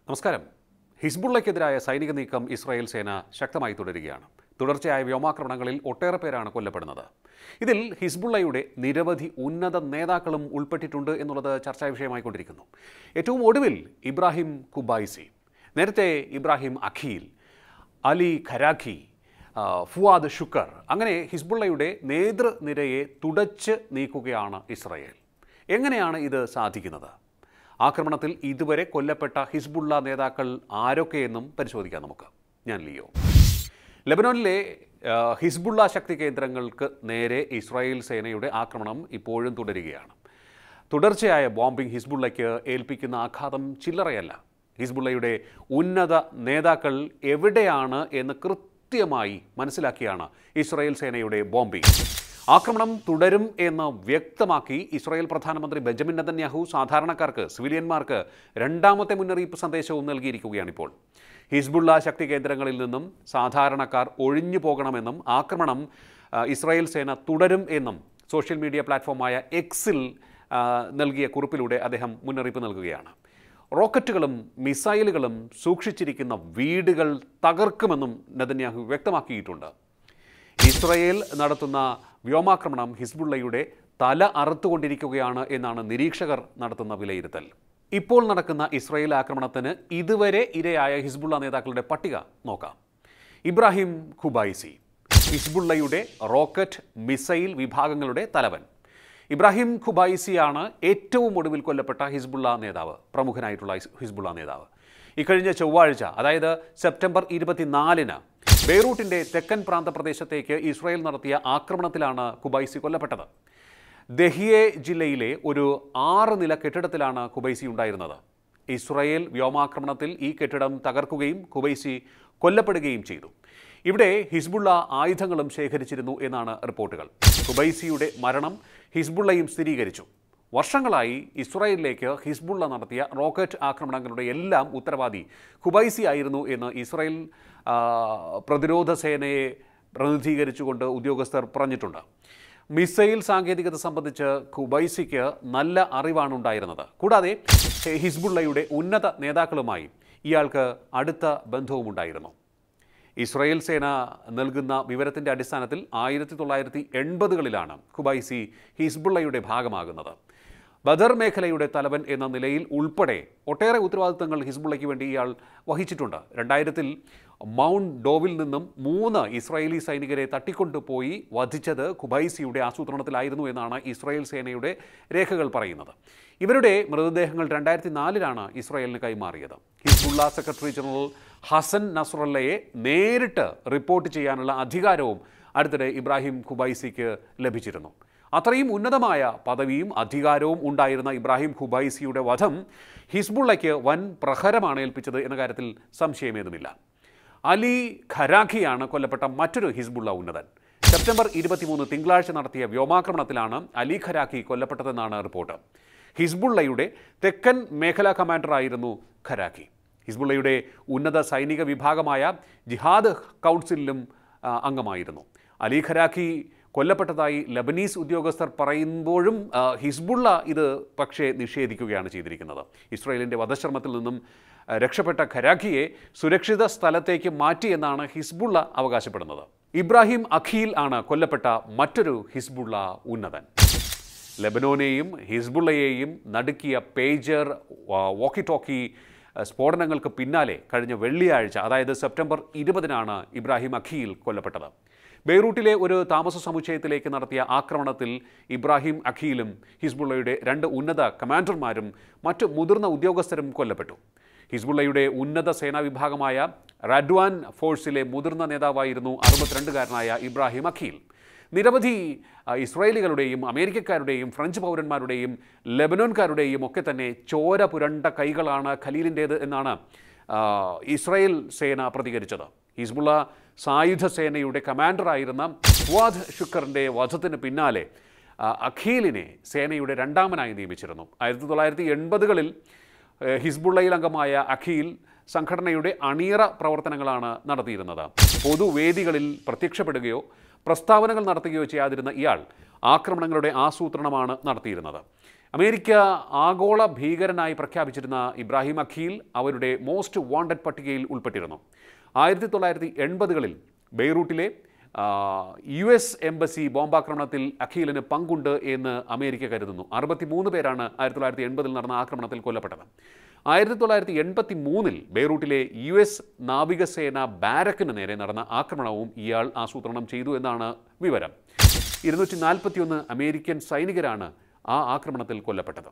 നമസ്കാരം. ഹിസ്ബുള്ളയ്ക്കെതിരായ സൈനിക നീക്കം ഇസ്രായേൽ സേന ശക്തമായി തുടരുകയാണ്. തുടർച്ചയായ വ്യോമാക്രമണങ്ങളിൽ ഒട്ടേറെ പേരാണ് കൊല്ലപ്പെടുന്നത്. ഇതിൽ ഹിസ്ബുള്ളയുടെ നിരവധി ഉന്നത നേതാക്കളും ഉൾപ്പെട്ടിട്ടുണ്ട് എന്നുള്ളത് ചർച്ചാ വിഷയമായിക്കൊണ്ടിരിക്കുന്നു. ഏറ്റവും ഒടുവിൽ ഇബ്രാഹിം ഖുബൈസി, നേരത്തെ Ibrahim Aqil, Ali Karaki, Fuad Shukr, അങ്ങനെ ഹിസ്ബുള്ളയുടെ നേതൃനിരയെ തുടച്ച് നീക്കുകയാണ് ഇസ്രായേൽ. എങ്ങനെയാണ് ഇത് സാധിക്കുന്നത്? ആക്രമണത്തിൽ ഇതുവരെ കൊല്ലപ്പെട്ട ഹിസ്ബുള്ള നേതാക്കൾ ആരൊക്കെയെന്നും പരിശോധിക്കാം നമുക്ക്. ഞാൻ ലിയോ. ലെബനോനിലെ ഹിസ്ബുള്ള ശക്തി കേന്ദ്രങ്ങൾക്ക് നേരെ ഇസ്രായേൽ സേനയുടെ ആക്രമണം ഇപ്പോഴും തുടരുകയാണ്. തുടർച്ചയായ ബോംബിംഗ് ഹിസ്ബുള്ളയ്ക്ക് ഏൽപ്പിക്കുന്ന ആഘാതം ചില്ലറയല്ല. ഹിസ്ബുള്ളയുടെ ഉന്നത നേതാക്കൾ എവിടെയാണ് എന്ന് കൃത്യമായി മനസ്സിലാക്കിയാണ് ഇസ്രായേൽ സേനയുടെ ബോംബിംഗ്. ആക്രമണം തുടരും എന്ന് വ്യക്തമാക്കി ഇസ്രായേൽ പ്രധാനമന്ത്രി ബെഞ്ചമിൻ നെതന്യാഹു സാധാരണക്കാർക്ക്, സിവിലിയന്മാർക്ക് രണ്ടാമത്തെ മുന്നറിയിപ്പ് സന്ദേശവും നൽകിയിരിക്കുകയാണിപ്പോൾ. ഹിസ്ബുള്ള ശക്തി കേന്ദ്രങ്ങളിൽ നിന്നും സാധാരണക്കാർ ഒഴിഞ്ഞു പോകണമെന്നും ആക്രമണം ഇസ്രായേൽ സേന തുടരും എന്നും സോഷ്യൽ മീഡിയ പ്ലാറ്റ്ഫോമായ എക്സിൽ നൽകിയ കുറിപ്പിലൂടെ അദ്ദേഹം മുന്നറിയിപ്പ് നൽകുകയാണ്. റോക്കറ്റുകളും മിസൈലുകളും സൂക്ഷിച്ചിരിക്കുന്ന വീടുകൾ തകർക്കുമെന്നും നെതന്യാഹു വ്യക്തമാക്കിയിട്ടുണ്ട്. ഇസ്രായേൽ നടത്തുന്ന വ്യോമാക്രമണം ഹിസ്ബുള്ളയുടെ തല അറുത്തുകൊണ്ടിരിക്കുകയാണ് എന്നാണ് നിരീക്ഷകർ നടത്തുന്ന വിലയിരുത്തൽ. ഇപ്പോൾ നടക്കുന്ന ഇസ്രായേൽ ആക്രമണത്തിന് ഇതുവരെ ഇരയായ ഹിസ്ബുള്ള നേതാക്കളുടെ പട്ടിക നോക്കാം. ഇബ്രാഹിം ഖുബൈസി, ഹിസ്ബുള്ളയുടെ റോക്കറ്റ് മിസൈൽ വിഭാഗങ്ങളുടെ തലവൻ. ഇബ്രാഹിം ഖുബൈസിയാണ് ഏറ്റവും ഒടുവിൽ കൊല്ലപ്പെട്ട ഹിസ്ബുള്ള നേതാവ്, പ്രമുഖനായിട്ടുള്ള ഹിസ്ബുള്ള നേതാവ്. ഇക്കഴിഞ്ഞ ചൊവ്വാഴ്ച, അതായത് സെപ്റ്റംബർ 24-ന് ബെയ്റൂട്ടിൻ്റെ തെക്കൻ പ്രാന്തപ്രദേശത്തേക്ക് ഇസ്രായേൽ നടത്തിയ ആക്രമണത്തിലാണ് ഖുബൈസി കൊല്ലപ്പെട്ടത്. ദഹിയെ ജില്ലയിലെ ഒരു 6 നില കെട്ടിടത്തിലാണ് ഖുബൈസി ഉണ്ടായിരുന്നത്. ഇസ്രായേൽ വ്യോമാക്രമണത്തിൽ ഈ കെട്ടിടം തകർക്കുകയും ഖുബൈസി കൊല്ലപ്പെടുകയും ചെയ്തു. ഇവിടെ ഹിസ്ബുള്ള ആയുധങ്ങളും ശേഖരിച്ചിരുന്നു എന്നാണ് റിപ്പോർട്ടുകൾ. ഖുബൈസിയുടെ മരണം ഹിസ്ബുള്ളയും സ്ഥിരീകരിച്ചു. വർഷങ്ങളായി ഇസ്രായേലിലേക്ക് ഹിസ്ബുള്ള നടത്തിയ റോക്കറ്റ് ആക്രമണങ്ങളുടെ എല്ലാം ഉത്തരവാദി ഖുബൈസി ആയിരുന്നു എന്ന് ഇസ്രായേൽ പ്രതിരോധ സേനയെ പ്രതിനിധീകരിച്ചുകൊണ്ട് ഉദ്യോഗസ്ഥർ പറഞ്ഞിട്ടുണ്ട്. മിസൈൽ സാങ്കേതികത സംബന്ധിച്ച് ഖുബൈസിക്ക് നല്ല അറിവാണുണ്ടായിരുന്നത്. കൂടാതെ ഹിസ്ബുള്ളയുടെ ഉന്നത നേതാക്കളുമായി ഇയാൾക്ക് അടുത്ത ബന്ധവുമുണ്ടായിരുന്നു. ഇസ്രായേൽ സേന നൽകുന്ന വിവരത്തിൻ്റെ അടിസ്ഥാനത്തിൽ 1980കളിലാണ് ഖുബൈസി ഹിസ്ബുള്ളയുടെ ഭാഗമാകുന്നത്. ബദർ മേഖലയുടെ തലവൻ എന്ന നിലയിൽ ഉൾപ്പെടെ ഒട്ടേറെ ഉത്തരവാദിത്തങ്ങൾ ഹിസ്ബുള്ളയ്ക്ക് വേണ്ടി ഇയാൾ വഹിച്ചിട്ടുണ്ട്. 2000-ൽ മൗണ്ട് ഡോവിൽ നിന്നും 3 ഇസ്രായേലി സൈനികരെ തട്ടിക്കൊണ്ടുപോയി വധിച്ചത് ഖുബൈസിയുടെ ആസൂത്രണത്തിലായിരുന്നു എന്നാണ് ഇസ്രായേൽ സേനയുടെ രേഖകൾ പറയുന്നത്. ഇവരുടെ മൃതദേഹങ്ങൾ 2004-ലാണ് ഇസ്രായേലിന് കൈമാറിയത്. ഹിസ്ബുള്ള സെക്രട്ടറി ജനറൽ ഹസൻ നസ്രല്ലയെ നേരിട്ട് റിപ്പോർട്ട് ചെയ്യാനുള്ള അധികാരവും അടുത്തിടെ ഇബ്രാഹിം ഖുബൈസിക്ക് ലഭിച്ചിരുന്നു. അത്രയും ഉന്നതമായ പദവിയും അധികാരവും ഉണ്ടായിരുന്ന ഇബ്രാഹിം ഖുബൈസിയുടെ വധം ഹിസ്ബുള്ളയ്ക്ക് വൻ പ്രഹരമാണ് ഏൽപ്പിച്ചത് എന്ന കാര്യത്തിൽ സംശയമേതുമില്ല. അലി ഖരാഖിയാണ് കൊല്ലപ്പെട്ട മറ്റൊരു ഹിസ്ബുള്ള ഉന്നതൻ. സെപ്റ്റംബർ 23 തിങ്കളാഴ്ച നടത്തിയ വ്യോമാക്രമണത്തിലാണ് അലി ഖരാഖി കൊല്ലപ്പെട്ടതെന്നാണ് റിപ്പോർട്ട്. ഹിസ്ബുള്ളയുടെ തെക്കൻ മേഖലാ കമാൻഡറായിരുന്നു ഖരാഖി. ഹിസ്ബുള്ളയുടെ ഉന്നത സൈനിക വിഭാഗമായ ജിഹാദ് കൗൺസിലിലും അംഗമായിരുന്നു. അലി ഖരാഖി കൊല്ലപ്പെട്ടതായി ലബനീസ് ഉദ്യോഗസ്ഥർ പറയുമ്പോഴും ഹിസ്ബുള്ള ഇത് പക്ഷേ നിഷേധിക്കുകയാണ് ചെയ്തിരിക്കുന്നത്. ഇസ്രായേലിൻ്റെ വധശ്രമത്തിൽ നിന്നും രക്ഷപ്പെട്ട ഖരാഖിയെ സുരക്ഷിത സ്ഥലത്തേക്ക് മാറ്റിയെന്നാണ് ഹിസ്ബുള്ള അവകാശപ്പെടുന്നത്. ഇബ്രാഹിം അഖീൽ ആണ് കൊല്ലപ്പെട്ട മറ്റൊരു ഹിസ്ബുള്ള ഉന്നതൻ. ലെബനോനെയും ഹിസ്ബുള്ളയെയും നടുക്കിയ പേജർ, വോക്കി ടോക്കി സ്ഫോടനങ്ങൾക്ക് പിന്നാലെ കഴിഞ്ഞ വെള്ളിയാഴ്ച, അതായത് സെപ്റ്റംബർ 20-നാണ് ഇബ്രാഹിം അഖീൽ കൊല്ലപ്പെട്ടത്. ബെയ്റൂട്ടിലെ ഒരു താമസ സമുച്ചയത്തിലേക്ക് നടത്തിയ ആക്രമണത്തിൽ ഇബ്രാഹിം അഖീലും ഹിസ്ബുള്ളയുടെ 2 ഉന്നത കമാൻഡർമാരും മറ്റ് മുതിർന്ന ഉദ്യോഗസ്ഥരും കൊല്ലപ്പെട്ടു. ഹിസ്ബുള്ളയുടെ ഉന്നത സേനാ വിഭാഗമായ റാഡ്വാൻ ഫോഴ്സിലെ മുതിർന്ന നേതാവായിരുന്നു 62-കാരനായ ഇബ്രാഹിം അഖീൽ. നിരവധി ഇസ്രായേലികളുടെയും അമേരിക്കക്കാരുടെയും ഫ്രഞ്ച് പൗരന്മാരുടെയും ലെബനോൻകാരുടെയും ഒക്കെ തന്നെ ചോര പുരണ്ട കൈകളാണ് ഖലീലിൻ്റേത് എന്നാണ് ഇസ്രായേൽ സേന പ്രതികരിച്ചത്. ഹിസ്ബുള്ള സായുധ സേനയുടെ കമാൻഡറായിരുന്ന ഫുവാദ് ഷുക്കറിൻ്റെ വധത്തിന് പിന്നാലെ അഖീലിനെ സേനയുടെ 2ാമനായി നിയമിച്ചിരുന്നു. 1980കളിൽ ഹിസ്ബുള്ളയിൽ അംഗമായ അഖീൽ സംഘടനയുടെ അണിയറ പ്രവർത്തനങ്ങളാണ് നടത്തിയിരുന്നത്. പൊതുവേദികളിൽ പ്രത്യക്ഷപ്പെടുകയോ പ്രസ്താവനകൾ നടത്തുകയോ ചെയ്യാതിരുന്ന ഇയാൾ ആക്രമണങ്ങളുടെ ആസൂത്രണമാണ് നടത്തിയിരുന്നത്. അമേരിക്ക ആഗോള ഭീകരനായി പ്രഖ്യാപിച്ചിരുന്ന ഇബ്രാഹിം അഖീൽ അവരുടെ മോസ്റ്റ് വാണ്ടഡ് പട്ടികയിൽ ഉൾപ്പെട്ടിരുന്നു. 1980കളിൽ ബെയ്റൂട്ടിലെ US എംബസി ബോംബാക്രമണത്തിൽ അഖീലിന് പങ്കുണ്ട് എന്ന് അമേരിക്ക കരുതുന്നു. 63 പേരാണ് 1980ൽ നടന്ന ആക്രമണത്തിൽ കൊല്ലപ്പെട്ടത്. 1983ൽ ബെയ്റൂട്ടിലെ US നാവികസേന ബാരക്കിന് നേരെ നടന്ന ആക്രമണവും ഇയാൾ ആസൂത്രണം ചെയ്തു എന്നാണ് വിവരം. 241 അമേരിക്കൻ സൈനികരാണ് ആ ആക്രമണത്തിൽ കൊല്ലപ്പെട്ടത്.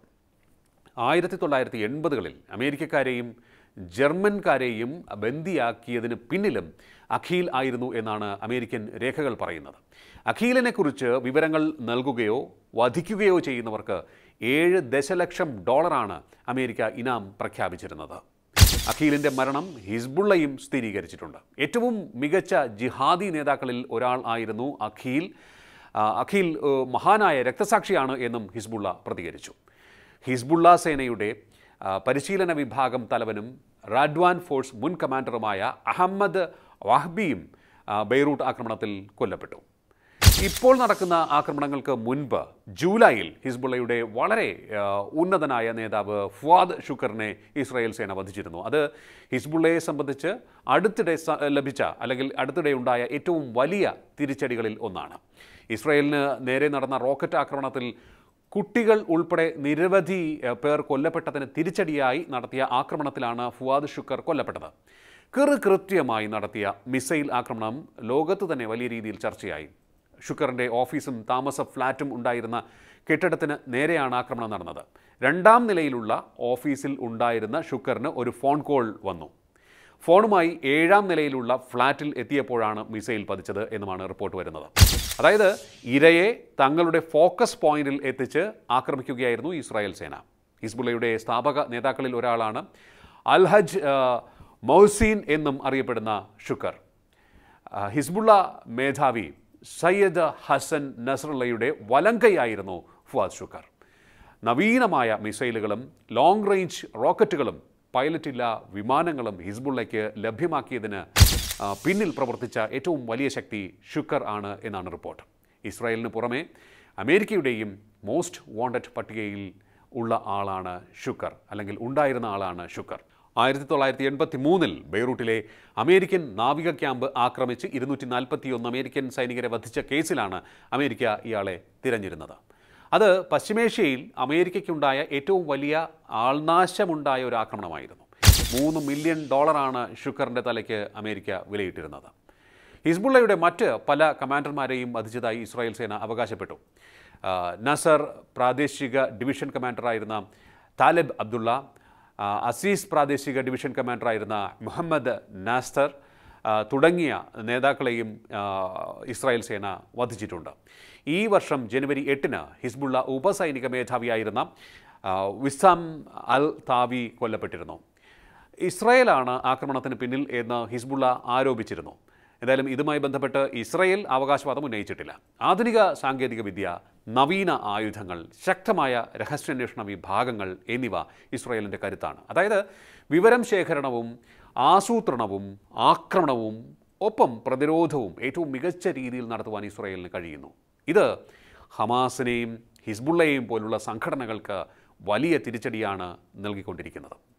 1980കളിൽ അമേരിക്കക്കാരെയും ജർമ്മൻകാരെയും ബന്ദിയാക്കിയതിന് പിന്നിലും അഖീൽ ആയിരുന്നു എന്നാണ് അമേരിക്കൻ രേഖകൾ പറയുന്നത്. അഖീലിനെക്കുറിച്ച് വിവരങ്ങൾ നൽകുകയോ വധിക്കുകയോ ചെയ്യുന്നവർക്ക് $7 ദശലക്ഷം അമേരിക്ക ഇനാം പ്രഖ്യാപിച്ചിരുന്നത്. അഖീലിൻ്റെ മരണം ഹിസ്ബുള്ളയും സ്ഥിരീകരിച്ചിട്ടുണ്ട്. ഏറ്റവും മികച്ച ജിഹാദി നേതാക്കളിൽ ഒരാൾ ആയിരുന്നു അഖീൽ. അഖീൽ മഹാനായ രക്തസാക്ഷിയാണ് എന്നും ഹിസ്ബുള്ള പ്രതികരിച്ചു. ഹിസ്ബുള്ള സേനയുടെ പരിശീലന വിഭാഗം തലവനും റാഡ്വാൻ ഫോഴ്സ് മുൻ കമാൻഡറുമായ അഹമ്മദ് വാഹ്ബിയും ബെയ്റൂട്ട് ആക്രമണത്തിൽ കൊല്ലപ്പെട്ടു. ഇപ്പോൾ നടക്കുന്ന ആക്രമണങ്ങൾക്ക് മുൻപ് ജൂലൈയിൽ ഹിസ്ബുള്ളയുടെ വളരെ ഉന്നതനായ നേതാവ് ഫുവാദ് ഷുക്കറിനെ ഇസ്രായേൽ സേന വധിച്ചിരുന്നു. അത് ഹിസ്ബുള്ളയെ സംബന്ധിച്ച് അടുത്തിടെ ഉണ്ടായ ഏറ്റവും വലിയ തിരിച്ചടികളിൽ ഒന്നാണ്. ഇസ്രായേലിന് നേരെ നടന്ന റോക്കറ്റ് ആക്രമണത്തിൽ കുട്ടികൾ ഉൾപ്പെടെ നിരവധി പേർ കൊല്ലപ്പെട്ടതിന് തിരിച്ചടിയായി നടത്തിയ ആക്രമണത്തിലാണ് ഫുവാദ് ഷുക്കർ കൊല്ലപ്പെട്ടത്. കൃത്യമായി നടത്തിയ മിസൈൽ ആക്രമണം ലോകത്ത് തന്നെ വലിയ രീതിയിൽ ചർച്ചയായി. ഷുക്കറിൻ്റെ ഓഫീസും താമസ ഫ്ലാറ്റും ഉണ്ടായിരുന്ന കെട്ടിടത്തിന് നേരെയാണ് ആക്രമണം നടന്നത്. 2ാം നിലയിലുള്ള ഓഫീസിൽ ഉണ്ടായിരുന്ന ഷുക്കറിന് ഒരു ഫോൺ കോൾ വന്നു. ഫോണുമായി 7ാം നിലയിലുള്ള ഫ്ലാറ്റിൽ എത്തിയപ്പോഴാണ് മിസൈൽ പതിച്ചത് എന്നുമാണ് റിപ്പോർട്ട് വരുന്നത്. അതായത് ഇരയെ തങ്ങളുടെ ഫോക്കസ് പോയിന്റിൽ എത്തിച്ച് ആക്രമിക്കുകയായിരുന്നു ഇസ്രായേൽ സേന. ഹിസ്ബുള്ളയുടെ സ്ഥാപക നേതാക്കളിൽ ഒരാളാണ് അൽഹജ് മൗസീൻ എന്നും അറിയപ്പെടുന്ന ഷുക്കർ. ഹിസ്ബുള്ള മേധാവി സയ്യദ് ഹസൻ നസ്രള്ളയുടെ വലങ്കയായിരുന്നു ഫുവാദ് ഷുക്കർ. നവീനമായ മിസൈലുകളും ലോങ് റേഞ്ച് റോക്കറ്റുകളും പൈലറ്റില്ല വിമാനങ്ങളും ഹിസ്ബുള്ളയ്ക്ക് ലഭ്യമാക്കിയതിന് പിന്നിൽ പ്രവർത്തിച്ച ഏറ്റവും വലിയ ശക്തി ഷുക്കർ ആണ് എന്നാണ് റിപ്പോർട്ട്. ഇസ്രായേലിന് പുറമെ അമേരിക്കയുടെയും മോസ്റ്റ് വാണ്ടഡ് പട്ടികയിൽ ഉള്ള ആളാണ് ഷുക്കർ, അല്ലെങ്കിൽ ഉണ്ടായിരുന്ന ആളാണ് ഷുക്കർ. 1983ൽ ബെയ്റൂട്ടിലെ അമേരിക്കൻ നാവിക ക്യാമ്പ് ആക്രമിച്ച് 241 അമേരിക്കൻ സൈനികരെ വധിച്ച കേസിലാണ് അമേരിക്ക ഇയാളെ തിരഞ്ഞിരുന്നത്. അത് പശ്ചിമേഷ്യയിൽ അമേരിക്കയ്ക്കുണ്ടായ ഏറ്റവും വലിയ ആൾനാശമുണ്ടായ ഒരു ആക്രമണമായിരുന്നു. $3 മില്യൺ ഷുക്കറിൻ്റെ തലയ്ക്ക് അമേരിക്ക വിലയിട്ടിരുന്നത്. ഹിസ്ബുള്ളയുടെ മറ്റ് പല കമാൻഡർമാരെയും വധിച്ചതായി ഇസ്രായേൽ സേന അവകാശപ്പെട്ടു. നസർ പ്രാദേശിക ഡിവിഷൻ കമാൻഡറായിരുന്ന താലിബ് അബ്ദുള്ള, അസീസ് പ്രാദേശിക ഡിവിഷൻ കമാൻഡറായിരുന്ന മുഹമ്മദ് നാസ്തർ തുടങ്ങിയ നേതാക്കളെയും ഇസ്രായേൽ സേന വധിച്ചിട്ടുണ്ട്. ഈ വർഷം ജനുവരി 8-ന് ഹിസ്ബുള്ള ഉപസൈനിക മേധാവിയായിരുന്ന വിസാം അൽ താവി കൊല്ലപ്പെട്ടിരുന്നു. ഇസ്രായേലാണ് ആക്രമണത്തിന് പിന്നിൽ എന്ന് ഹിസ്ബുള്ള ആരോപിച്ചിരുന്നു. എന്തായാലും ഇതുമായി ബന്ധപ്പെട്ട് ഇസ്രായേൽ അവകാശവാദം ഉന്നയിച്ചിട്ടില്ല. ആധുനിക സാങ്കേതികവിദ്യ, നവീന ആയുധങ്ങൾ, ശക്തമായ രഹസ്യാന്വേഷണ വിഭാഗങ്ങൾ എന്നിവ ഇസ്രായേലിൻ്റെ കരുത്താണ്. അതായത് വിവരം ശേഖരണവും ആസൂത്രണവും ആക്രമണവും ഒപ്പം പ്രതിരോധവും ഏറ്റവും മികച്ച രീതിയിൽ നടത്തുവാൻ ഇസ്രായേലിന് കഴിയുന്നു. ഇത് ഹമാസിനെയും ഹിസ്ബുള്ളയെയും പോലുള്ള സംഘടനകൾക്ക് വലിയ തിരിച്ചടിയാണ് നൽകിക്കൊണ്ടിരിക്കുന്നത്.